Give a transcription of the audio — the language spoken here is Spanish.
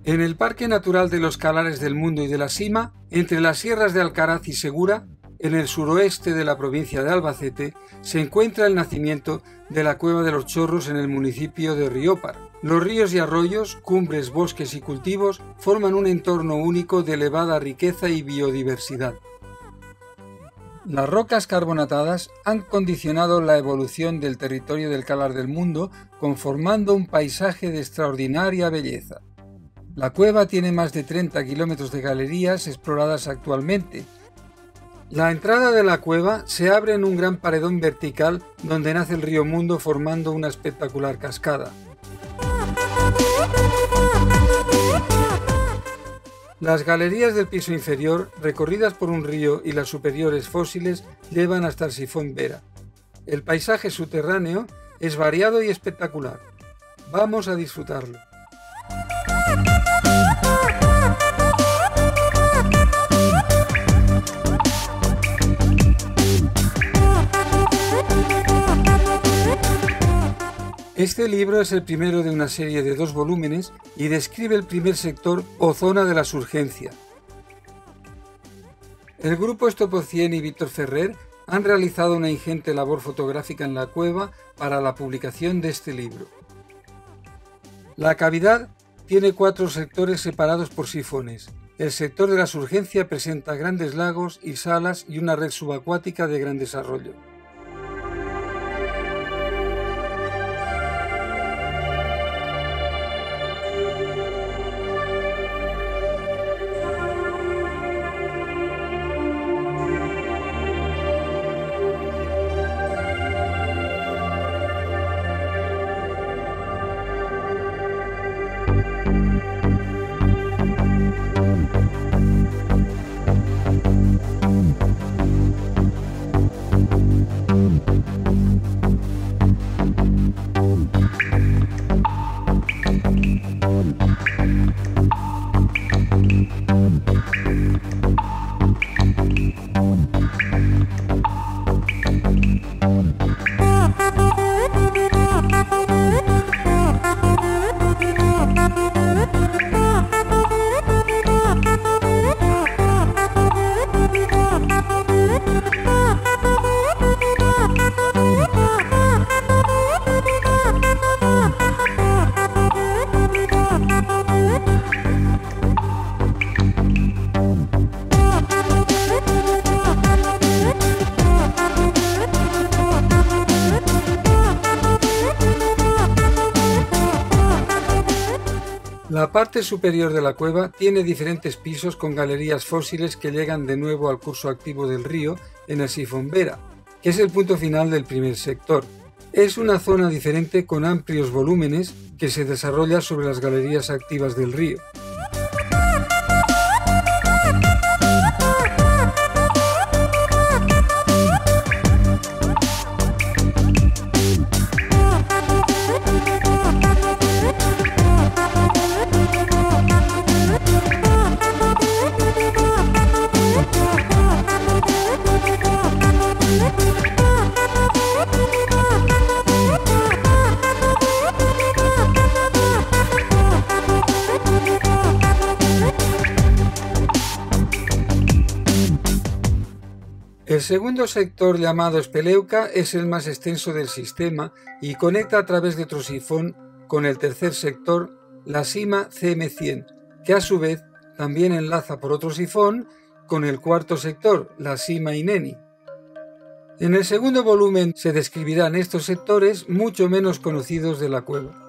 En el Parque Natural de los Calares del Mundo y de la Sima, entre las sierras de Alcaraz y Segura, en el suroeste de la provincia de Albacete, se encuentra el nacimiento de la Cueva de los Chorros en el municipio de Riópar. Los ríos y arroyos, cumbres, bosques y cultivos forman un entorno único de elevada riqueza y biodiversidad. Las rocas carbonatadas han condicionado la evolución del territorio del Calar del Mundo, conformando un paisaje de extraordinaria belleza. La cueva tiene más de 30 kilómetros de galerías exploradas actualmente. La entrada de la cueva se abre en un gran paredón vertical donde nace el río Mundo formando una espectacular cascada. Las galerías del piso inferior, recorridas por un río, y las superiores fósiles, llevan hasta el sifón Vera. El paisaje subterráneo es variado y espectacular. Vamos a disfrutarlo. Este libro es el primero de una serie de 2 volúmenes y describe el primer sector o zona de la surgencia. El grupo Estopocien y Víctor Ferrer han realizado una ingente labor fotográfica en la cueva para la publicación de este libro. La cavidad tiene 4 sectores separados por sifones. El sector de la surgencia presenta grandes lagos y salas y una red subacuática de gran desarrollo. La parte superior de la cueva tiene diferentes pisos con galerías fósiles que llegan de nuevo al curso activo del río en el sifón Vera, que es el punto final del primer sector. Es una zona diferente con amplios volúmenes que se desarrolla sobre las galerías activas del río. El segundo sector, llamado Espeleuca, es el más extenso del sistema y conecta a través de otro sifón con el tercer sector, la Sima CM100, que a su vez también enlaza por otro sifón con el cuarto sector, la Sima Ineni. En el segundo volumen se describirán estos sectores mucho menos conocidos de la cueva.